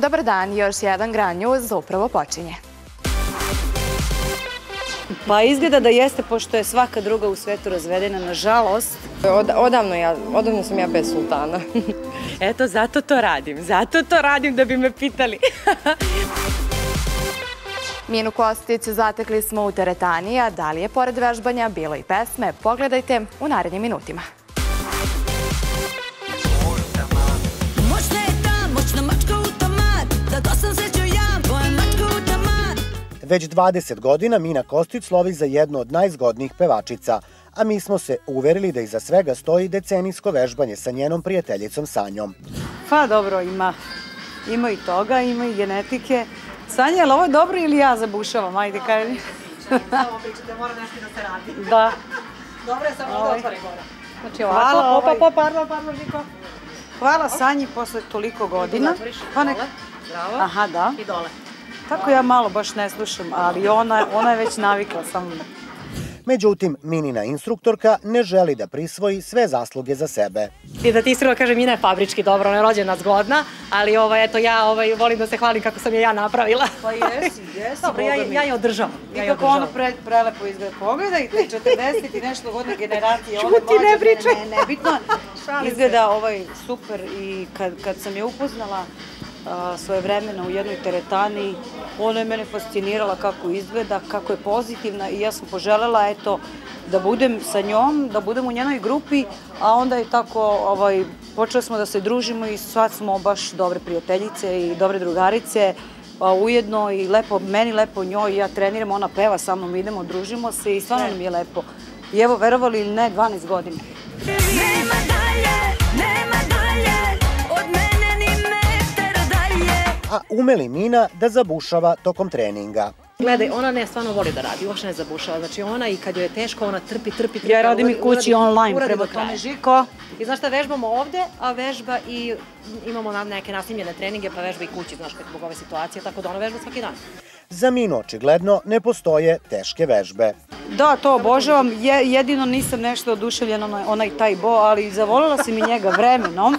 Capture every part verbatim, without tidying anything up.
Dobar dan, još jedan Grand News upravo počinje. Pa izgleda da jeste, pošto je svaka druga u svetu razvedena, nažalost. Odavno sam ja bez sultana. Eto, zato to radim. Zato to radim da bi me pitali. Minu Kostić zatekli smo u teretani, a da li je pored vežbanja bilo i pesme? Pogledajte u narednim minutima. Već dvadeset godina Mina Kostić slovi za jednu od najzgodnijih pevačica, a mi smo se uverili da iza svega stoji decenijsko vežbanje sa njenom prijateljicom Sanjom. Pa dobro, ima. Ima i toga, ima i genetike. Sanja, je li ovo dobro ili ja zabušavam? Ajde, kaži. Samo pričate, mora nešto da se radi. Da. Dobro je, samo da otvore gora. Znači ovako, opa, opa, parlo, parlo, Niko. Hvala Sanji posle toliko godina. Pa nek... Bravo. Aha, da. I dole. Tako ja malo baš ne slušam, ali ona, ona je već navikla sa mnom. Međutim, Minina instruktorka ne želi da prisvoji sve zasluge za sebe. I da ti iskreno kažem, Mina je fabrički dobra, ona je rođena zgodna, ali ovaj, eto, ja ovaj, volim da se hvalim kako sam je ja napravila. Pa jesi, jesi. Dobro, ja, ja je održavam. I kako ono pre, prelepo izgleda. Pogledajte, četrdeset i nešto godine generacije. Čuti, ne pričaj. Ne, nebitno. Izgleda ovaj super i kad, kad sam je upoznala svoje vremena u jednoj teretani, ona je mene fascinirala kako izgleda, kako je pozitivna i ja sam poželjela, eto, da budem sa njom, da budem u njenoj grupi, a onda je tako, ovaj, počeli smo da se družimo i sad smo baš dobre prijateljice i dobre drugarice, a ujedno i lepo, meni lepo njoj, ja treniram, ona peva sa mnom, idemo, družimo se i stvarno nam je lepo. I evo, verovali ili ne, dvanaest godina. Nema dalje, nema dalje, od mene ni metar dalje. A ume li Mina da zabušava tokom treninga? Gledaj, ona ne stvarno voli da radi, uopšte ne zabušava. Znači ona i kad joj je teško, ona trpi, trpi, trpi. Ja radim i kući online, prema tome Žiko. I znaš šta, vežbamo ovde, a vežba i imamo neke nasnimljene treninge, pa vežba i kući, znaš, zbog ove situacije, tako da ona vežba svaki dan. Za Minu očigledno ne postoje teške vežbe. Da, to obožavam. Jedino nisam nešto oduševljena onaj taj bo, ali zavolila sam i njega vremenom.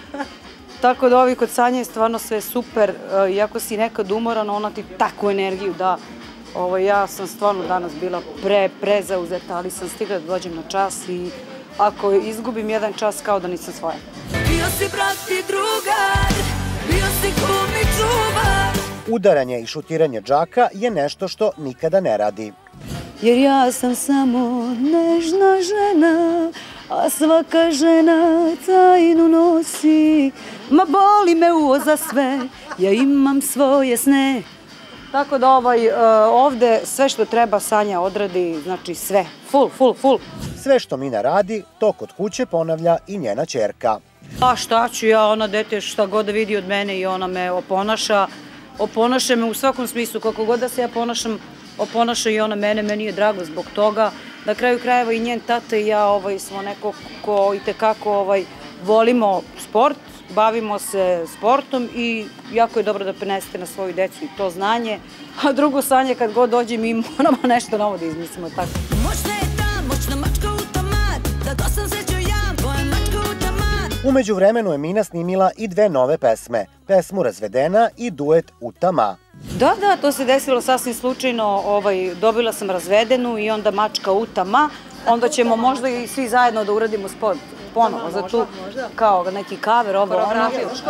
Tako da ovi kod Sanje je stvarno sve super. Iako si nekad umoran, ona ti takvu energiju da. Ja sam stvarno danas bila pre, prezauzeta, ali sam stigla da dođem na čas i ako izgubim jedan čas kao da nisam svoja. Bio si brat i drugar, bio si kum i čuvar. Udaranje i šutiranje džaka je nešto što nikada ne radi. Jer ja sam samo nežna žena, a svaka žena tajnu nosi. Ma boli me uza sve, ja imam svoje sne. Tako da ovaj, ovde sve što treba Sanja odradi, znači sve, full, full, full. Sve što Mina radi, to kod kuće ponavlja i njena ćerka. A šta ću ja, ona dete šta god da vidi od mene i ona me oponaša. Oponaša me u svakom smislu, kako god da se ja ponašam, oponaša i ona mene, meni je drago zbog toga. Na kraju krajeva i njen tata i ja ovaj, smo neko ko i tekako ovaj, volimo sport, bavimo se sportom i jako je dobro da prenesete na svoju decu i to znanje. A drugo Sanje, kad god dođe mi moramo nešto novo da izmislimo, tako. Moćna je ta, moćna mačka automat, da to sam sećao ja, moja mačka automat. Umeđu vremenu je Mina snimila i dve nove pesme, pesmu Razvedena i duet Utama. Da, da, to se desilo sasvim slučajno, ovaj, dobila sam Razvedenu i onda Mačka Utama, onda ćemo možda i svi zajedno da uradimo spot ponovo za tu, kao neki cover, ovo, ono.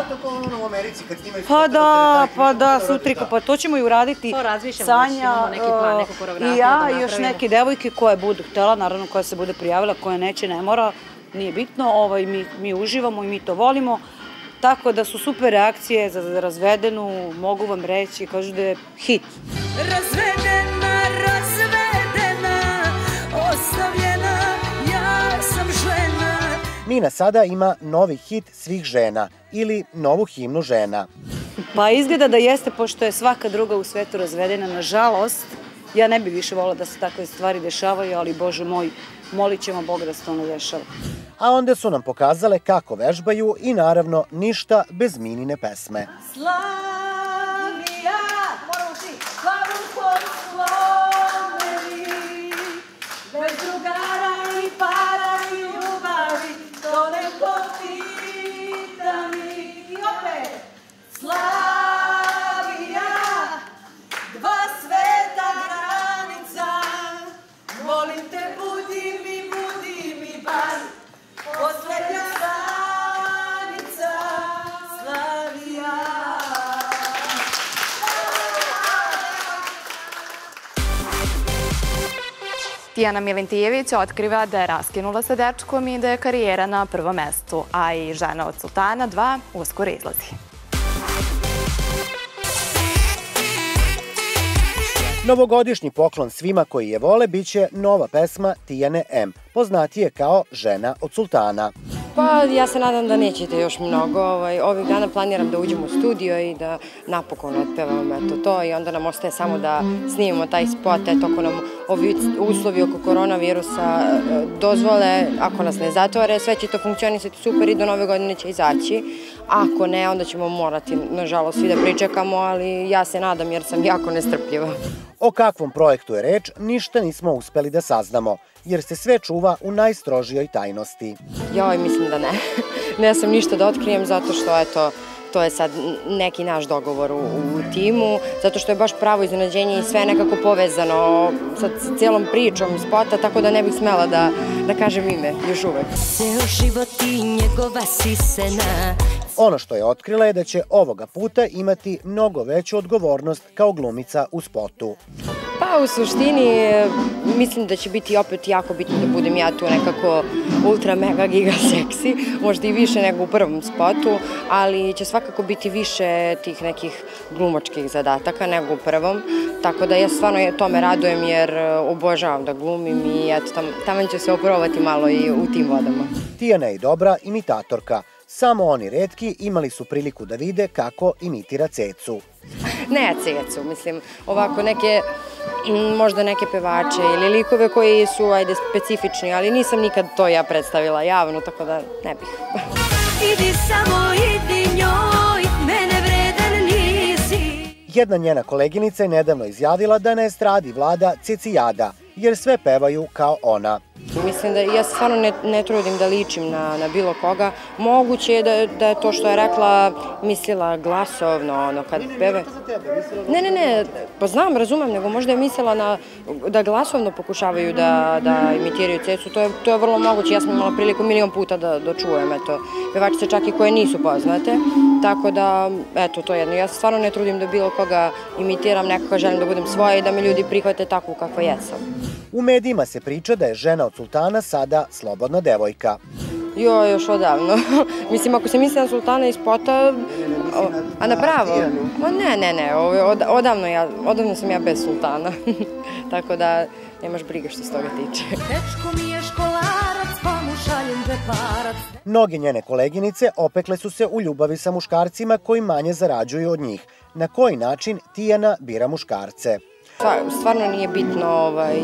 Pa da, pa da, sutrika, pa to ćemo i uraditi Sanja i ja i još neke devojke koje budu htjela, naravno koja se bude prijavila, koja neće, ne mora, nije bitno, mi uživamo i mi to volimo. Tako da su super reakcije za Razvedenu, mogu vam reći, kažu da je hit. Razvedena, razvedena, ostavljena, ja sam žena. Mina sada ima novi hit svih žena ili novu himnu žena. Pa izgleda da jeste, pošto je svaka druga u svetu razvedena, nažalost. Ja ne bih više volila da se takve stvari dešavaju, ali Bože moj, molit ćemo Boga da se to ne dešava. A onda su nam pokazale kako vežbaju i naravno ništa bez Minine pesme. Slavija, moramo ti, slavu tvoju slomeni, bez drugara i para i ljubavi, to neko pita mi. I opet, slavija. Tijana Milintijević otkriva da je raskinula sa dečkom i da je karijera na prvom mestu, a i Žena od sultana dva uskoro izlazi. Novogodišnji poklon svima koji je vole biće nova pesma Tijane M, poznatije kao Žena od sultana. Pa ja se nadam da nećete još mnogo. Ovih dana planiram da uđem u studio i da napokon otpevam eto to i onda nam ostaje samo da snimimo taj spot. Eto, ako nam ovi uslovi oko koronavirusa dozvole, ako nas ne zatvore, sve će to funkcionisati super i do nove godine će izaći. Ako ne, onda ćemo morati, nažalost, svi da pričekamo, ali ja se nadam jer sam jako nestrpljiva. O kakvom projektu je reč, ništa nismo uspeli da saznamo, jer se sve čuva u najstrožijoj tajnosti. Joj, mislim da ne. Ne sam ništa da otkrijem zato što, eto, to je sad neki naš dogovor u, u timu, zato što je baš pravo iznenađenje i sve nekako povezano sa cijelom pričom spota, tako da ne bih smela da, da kažem ime još uvek. Ceo život i njegova sisena. Ono što je otkrila je da će ovoga puta imati mnogo veću odgovornost kao glumica u spotu. Pa u suštini mislim da će biti opet jako bitno da budem ja tu nekako ultra mega giga seksi, možda i više nego u prvom spotu, ali će svakako biti više tih nekih glumačkih zadataka nego u prvom, tako da ja stvarno tome radujem jer obožavam da glumim i eto tam, tamo ću se oprovati malo i u tim vodama. Tijana je dobra imitatorka. Samo oni retki imali su priliku da vide kako imitira Cecu. Ne Cecu, mislim, ovako neke, možda neke pevače ili likove koji su, ajde, specifični, ali nisam nikad to ja predstavila javno, tako da ne bih. Idi samo, idi njoj, mene vredan nisi. Jedna njena koleginica je nedavno izjavila da na estradi vlada cecijada, jer sve pevaju kao ona. Mislim da ja stvarno ne, ne trudim da ličim na, na bilo koga. Moguće je da, da je to što je rekla mislila glasovno, ono, kad peve. Ne, ne, ne, pa znam, razumem, nego možda je mislila na, da glasovno pokušavaju da, da imitiraju Cecu. To je, to je vrlo moguće, ja sam imala priliku milion puta da, da čujem, eto, pevačice čak i koje nisu poznate. Tako da, eto, to je jedno. Ja se stvarno ne trudim da bilo koga imitiram, nekako želim da budem svoja i da me ljudi prihvate takvu kakva jesam. U medijima se priča da je Žena od sultana sada slobodna devojka. Jo, još odavno. Mislim, ako se misli na sultana iz spota, a na pravo? Ne, ne, ne, odavno, ja, odavno sam ja bez sultana. Tako da nemaš briga što se toga tiče. Dečko mi je školarac, pa mu šaljem džeparac. Mnoge njene koleginice opekle su se u ljubavi sa muškarcima koji manje zarađuju od njih. Na koji način Tijana bira muškarce? Stvarno nije bitno ovaj,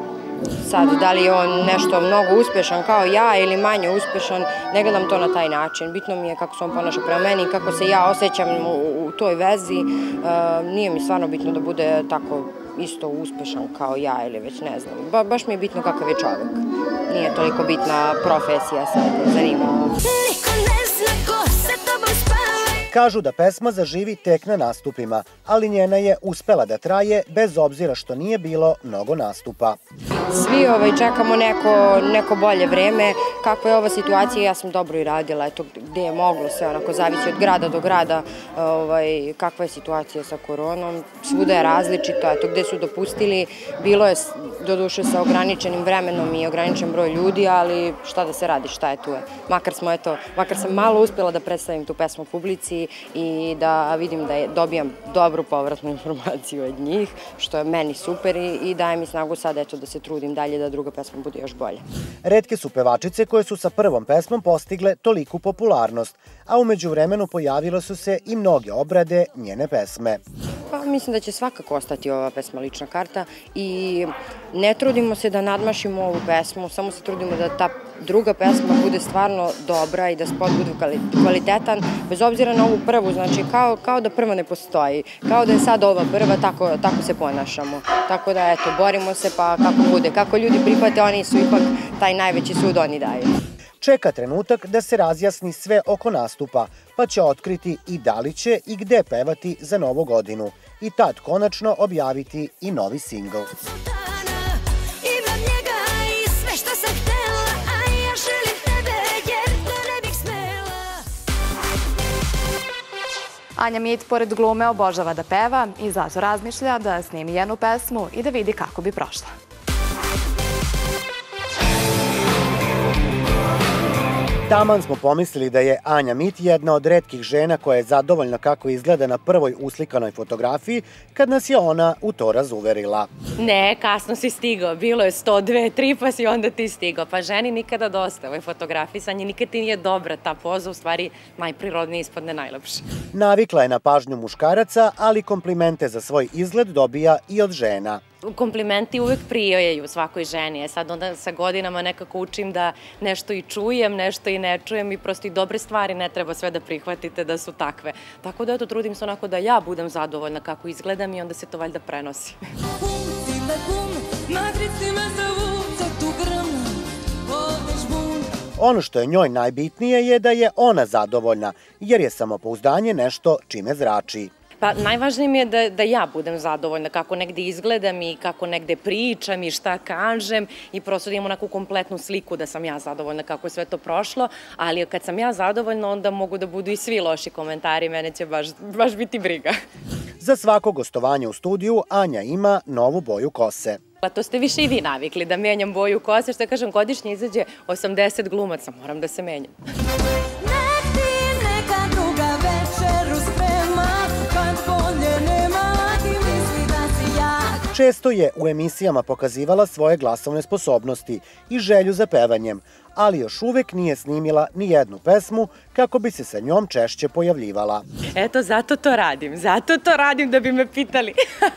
sad da li je on nešto mnogo uspešan kao ja ili manje uspešan, ne gledam to na taj način. Bitno mi je kako se on ponaša prema meni, kako se ja osjećam u, u toj vezi. E, nije mi stvarno bitno da bude tako isto uspešan kao ja ili već ne znam. Ba, baš mi je bitno kakav je čovek. Nije toliko bitna profesija sad, zanimljiva. Niko ne zna ko se tobom spava. Kažu da pesma zaživi tek na nastupima, ali njena je uspela da traje bez obzira što nije bilo mnogo nastupa. Svi ovaj, čekamo neko, neko bolje vreme. Kakva je ova situacija, ja sam dobro i radila, eto gde je moglo sve, onako zavisi od grada do grada, ovaj, kakva je situacija sa koronom, svuda je različito, eto gde su dopustili, bilo je doduše sa ograničenim vremenom i ograničen broj ljudi, ali šta da se radi, šta je tu je. Makar smo, eto, makar sam malo uspjela da predstavim tu pesmu publici i da vidim da je, dobijam dobru povratnu informaciju od njih, što je meni super i, i daje mi snagu sad, eto, da se trudim dalje da druga pesma bude još bolja. Retke su pevačice koje su sa prvom pesmom postigle toliku popularnost, a umeđu vremenu pojavile su se i mnoge obrade njene pesme. Pa mislim da će svakako ostati ova pesma lična karta i ne trudimo se da nadmašimo ovu pesmu, samo se trudimo da ta druga pesma bude stvarno dobra i da spot bude kvalitetan, bez obzira na ovu prvu, znači kao, kao da prva ne postoji, kao da je sad ova prva, tako, tako se ponašamo. Tako da, eto, borimo se pa kako bude, kako ljudi prihvate, oni su ipak taj najveći sud, oni daju. Čeka trenutak da se razjasni sve oko nastupa, pa će otkriti i da li će i gde pevati za novu godinu. I tad konačno objaviti i novi singl. Anja Mit pored glume obožava da peva i zato razmišlja da snimi jednu pesmu i da vidi kako bi prošla. Taman smo pomislili da je Anja Mit jedna od retkih žena koja je zadovoljna kako izgleda na prvoj uslikanoj fotografiji, kad nas je ona u to razuverila. Ne, kasno si stigao, bilo je sto dve, tri pa si onda ti stigao. Pa ženi nikada dosta, ovo je fotografisanje, nikad ti nije dobra ta poza, u stvari najprirodnije ispadne najlepše. Navikla je na pažnju muškaraca, ali komplimente za svoj izgled dobija i od žena. Komplimenti uvek prijaju svakoj ženi. Sad onda sa godinama nekako učim da nešto i čujem, nešto i ne čujem i prosto i dobre stvari ne treba sve da prihvatite da su takve. Tako da eto, trudim se onako da ja budem zadovoljna kako izgledam i onda se to valjda prenosi. Ono što je njoj najbitnije je da je ona zadovoljna, jer je samopouzdanje nešto čime zrači. Pa najvažnije mi je da, da ja budem zadovoljna kako negde izgledam i kako negde pričam i šta kažem i prosto da imam onakvu kompletnu sliku da sam ja zadovoljna kako je sve to prošlo, ali kad sam ja zadovoljna onda mogu da budu i svi loši komentari, mene će baš, baš biti briga. Za svako gostovanje u studiju Anja ima novu boju kose. Pa to ste više i vi navikli, da menjam boju kose, što kažem, godišnje izađe osamdeset glumaca, moram da se menjam. Često je u emisijama pokazivala svoje glasovne sposobnosti i želju za pevanjem, ali još uvek nije snimila ni jednu pesmu kako bi se sa njom češće pojavljivala. Eto, zato to radim, zato to radim da bi me pitali.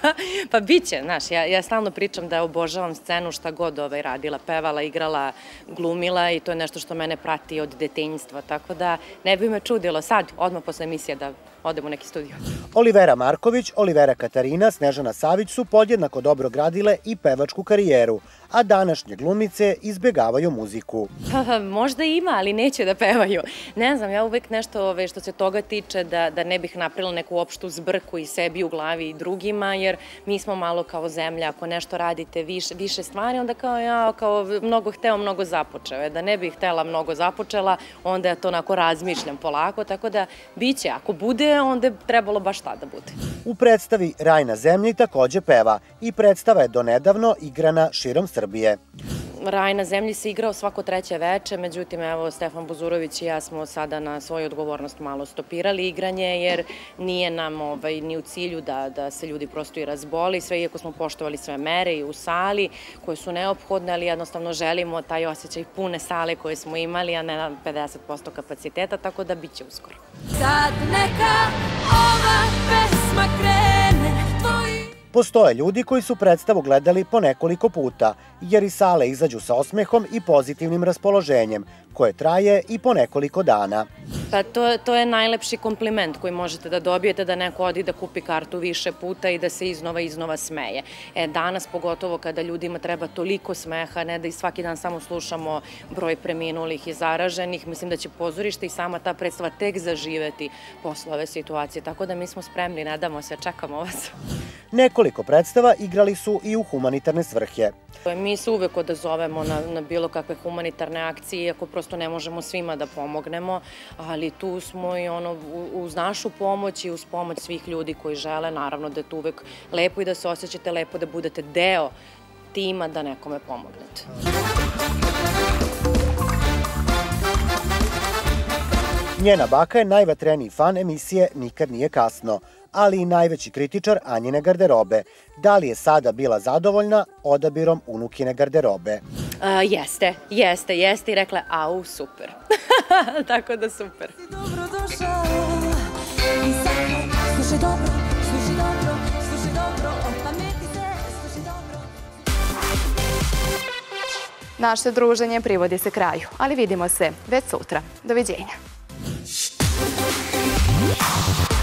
Pa biće, znaš, ja, ja stalno pričam da obožavam scenu šta god ovaj radila, pevala, igrala, glumila i to je nešto što mene prati od detinjstva, tako da ne bi me čudilo sad, odmah posle emisije da odem u neki studio. Olivera Marković, Olivera Katarina, Snežana Savić su podjednako dobro gradile i pevačku karijeru, a današnje glumice izbegavaju muziku. Pa, možda ima, ali neće da pevaju. Ne znam, ja uvek nešto ove, što se toga tiče da, da ne bih napravila neku opštu zbrku i sebi u glavi i drugima, jer mi smo malo kao zemlja, ako nešto radite više, više stvari, onda kao ja, kao mnogo hteo, mnogo započeo. Da ne bih htela mnogo započela, onda ja to onako razmišljam polako, tako da biće, ako bude, onda je trebalo baš tada bude. U predstavi Raj na zemlji takođe peva i predstava je donedavno igrana širom Srbije. Raj na zemlji se igrao svako treće veče, međutim, evo, Stefan Buzurović i ja smo sada na svoju odgovornost malo stopirali igranje, jer nije nam ovaj, ni u cilju da, da se ljudi prosto i razboli, sve iako smo poštovali sve mere i u sali koje su neophodne, ali jednostavno želimo taj osjećaj pune sale koje smo imali, a ne na pedeset posto kapaciteta, tako da bit će uskoro. Sad neka ova pesma krene, tvoji... Postoje ljudi koji su predstavu gledali po nekoliko puta, jer iz sale izađu sa osmehom i pozitivnim raspoloženjem, koje traje i po nekoliko dana. Pa to, to je najlepši kompliment koji možete da dobijete, da neko odi da kupi kartu više puta i da se iznova iznova smeje. E, danas, pogotovo kada ljudima treba toliko smeha, ne da i svaki dan samo slušamo broj preminulih i zaraženih, mislim da će pozorište i sama ta predstava tek zaživeti posle ove situacije, tako da mi smo spremni, ne damo se, čekamo vas. Nekoliko predstava igrali su i u humanitarne svrhe. Mi se uvek odazovemo na, na bilo kakve humanitarne akcije, iako prosto ne možemo svima da pomognemo, ali tu smo i ono, uz našu pomoć i uz pomoć svih ljudi koji žele, naravno da je tu uvek lepo i da se osjećate lepo, da budete deo tima da nekome pomognete. Njena baka je najvatreniji fan emisije Nikad nije kasno, ali i najveći kritičar Anjine garderobe. Da li je sada bila zadovoljna odabirom unukine garderobe? A, jeste, jeste, jeste i rekla, au, super. Tako da super. Dobrodošao i sad slušaj dobro, slušaj dobro, slušaj dobro, opameti se, slušaj dobro. Naše druženje privodi se kraju, ali vidimo se već sutra. Doviđenja.